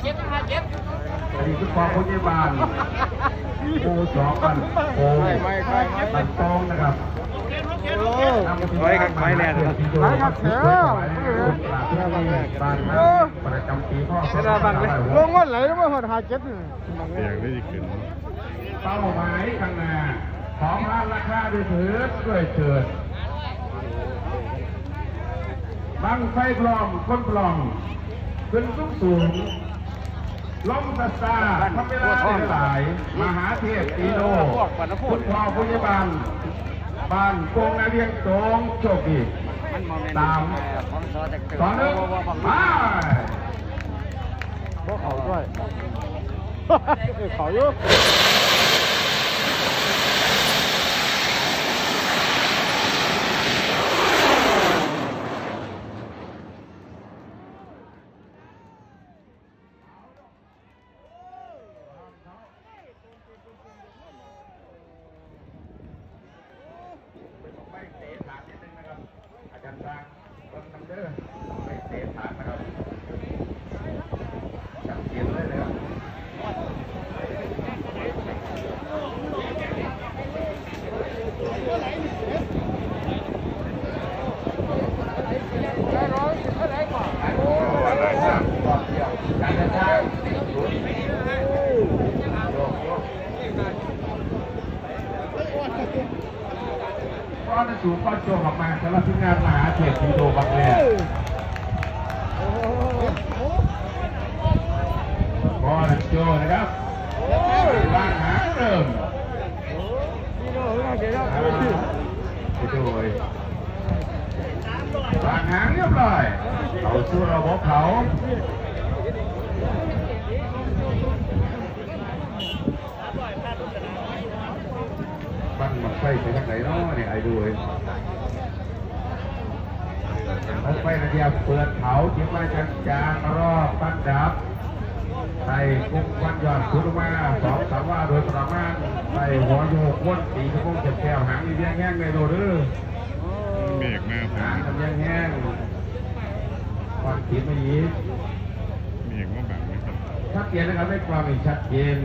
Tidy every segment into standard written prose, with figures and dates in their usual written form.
อดีตทุกความพยาบาลโอ้สองกันโอ้บันตองนะครับไว้ครับไว้แน่เลยไว้ครับเสือบ้านประจำปีพ่อเสด็จบังเลยลงวันไหลแล้วมาหาเจ็ดเสียงได้ยินขึ้นเป้าหมายข้างหน้าของร้านราคาด้วยถือด้วยเถิดบังไฟปลอมคนปลอมขึ้นสูงล้มตาตาทำเวลาได้หลายมหาเทพตีโนคุณพ่อพยาบาลบ้านโกงนาเรียงตรงโชคดีตามตอนนึงมาพวกเขาด้วยเขาอยู่ก็จะสูงก็โจมออกมาสำหรับที่งานมหาเทพตีโนบังแลบอลโจนะครับวางหางเริ่มโดยวางหางเรียบร้อยเขาสู้ระบบเขาปั้นมันไฟไปทางไหนเนาะเนี่ยไอ้ดูเลยเอาไฟระเดียบเปิดเผาเก็บไว้จางรอบปั้นดับใส่กุ้งควันยอดขุดมา2-3ว่าโดยประมาณใส่หัวโยกวนตีกระพงเจ็บแก้วหางมีเบี้ยแห้งเลยโดดดื้อเบรกมาหางทำยังแห้งความคิดไม่ยีเบรกมาแบบนี้ครับชัดเจนนะครับได้ความชัดเจน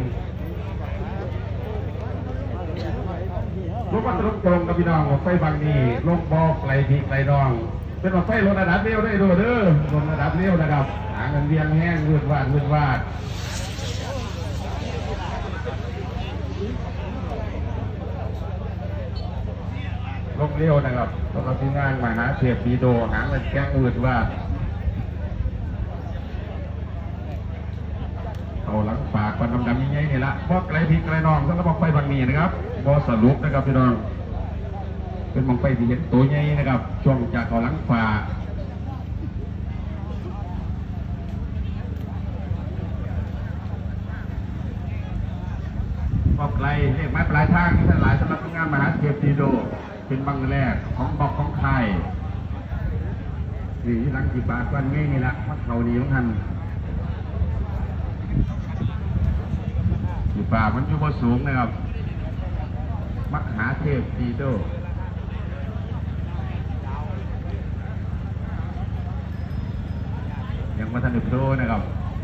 รถมาตรงกับพี่น้องไฟบางนี้ลงบอกไหลพีไหลดองเป็นไฟรถระดับเร็วได้ดูเด้อรถระดับเร็วนะครับหางกันเบี้ยแห้งวืดวาดลงเร็วนะครับสำหรับที่งานมหาเทพตีโนหางมันแก้งอืดว่าเอาหลังปากควันดำๆยิ่งใหญ่นี่ละพอกไกลพีไกลน้องต้องระบบไฟบางนี้นะครับบอสรุปนะครับพี่น้องเป็นมองไฟที่เห็นตัวใหญ่นะครับช่วงจากเอาหลังปากพอกไกลเลขไม้ปลายทางที่ท่านหลายสำหรับงานมหาเทพตีโนเป็นบังแรกของบอกของไทยนี่หลังจีบาทกันง่ายนี่แหละมัดเขาดีของท่านจีบามันอยู่บนสูงนะครับมหาเทพตีโนยังมาทันได้โตนะครับ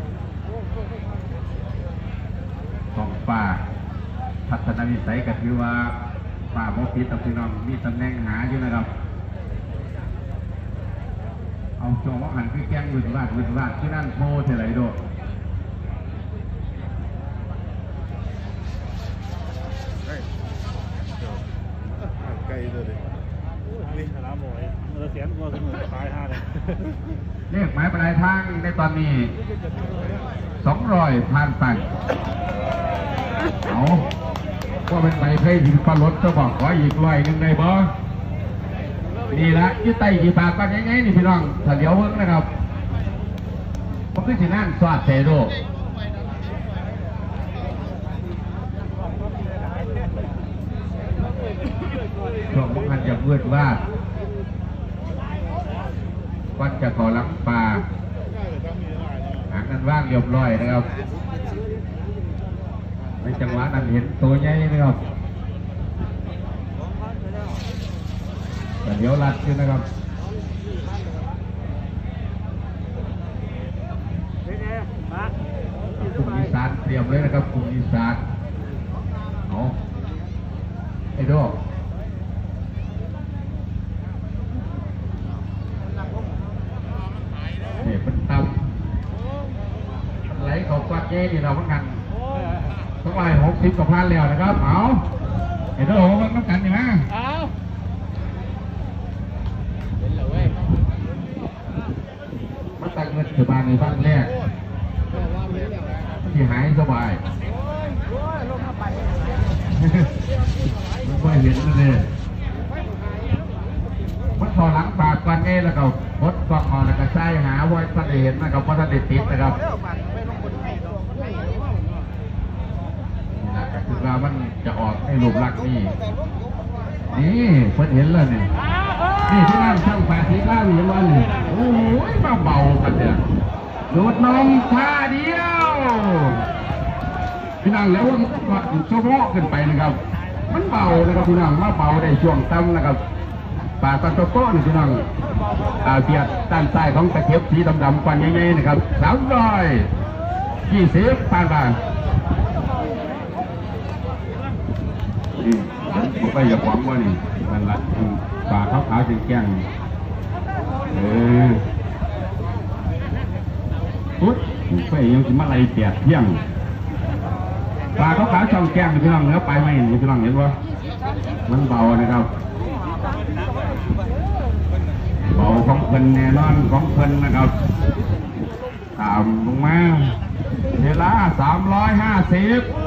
ของป่าพัฒนาวิสัยก็ถือว่าป่าโมกีตับพี่น้องมีตำแหน่งหาอยู่นะครับเอาโจมหันคือแกงวืดวาดที่นั่นโพเทไหลโดไกลเลยนี่น้ำหมวยเราเสียงเราสนุกตายห่าเลยเลขหมายปลายทางในตอนนี้200ผ่านไปเอาว่าเป็นใบไผ่ถึงปลาลดจะบอกขออีก100ได้บ่นี่ละยืดไตกี่ปากกันยังไงนี่พี่น้องถ้าเดี๋ยวเพิ่งนะครับผมคือสินั่นสวัสดิ์เสโดช่วงมันจะเวืดวาดวัดจะขอหลังปลาหางกันว่างเรียบร้อยนะครับในจังหวะนั้นเห็นตัวใหญ่นะครับแต่เดี๋ยวรัดขึ้นนะครับานเตรียมเลยนะครับกลุ่มอีสานเอาไอ้ดอกเนี่ยมันต่ำไหลเขากวาดเย่นี่เราเหมือนกันต้องไป60 กว่าพันแล้วนะครับเอาไอ้ดอกมันต้องกันอยู่นะมาตั้งเงินสบายในบ้านแรกที่หายสบายไม่เห็นเลยมันพอหลังปากกันเองแล้วก็พดกอกแล้วก็ใช้หาไว้ท่านเห็นนะครับเพราะท่านติดนะครับนี่ก็คือว่ามันจะออกให้รูปลักษณ์นี่เพิ่นเห็นแล้วนี่ที่นั่งช่างแปดที่ข้าวเห็นว่านี่โอ้ยมาเบากันเนี่ยโดดน้องท่าเดียวพี่นั่งแล้วว่าโชว์โม่ขึ้นไปนะครับมันเบานะครับพี่นั่งมาเบาได้ช่วงต่ำนะครับปากตันโต้นี่พี่นั่งเบียดด้านใต้ของตะเข็บสีดำๆควันใหญ่ๆนะครับ320ผ่านไปนี่ผมไปอย่าหวังว่านี่นั่นแหละปากขาวๆแจ้งปุ๊บไปยังจะมาไล่เปียกเที่ยงปลาเขาขาช่องแก้งพี่น้องเนื้อไปไม่เห็นพี่น้องเห็นว่ามันเบานะครับเบาของเพิ่นแน่นอนของเพิ่นนะครับตามลงมาเวลา350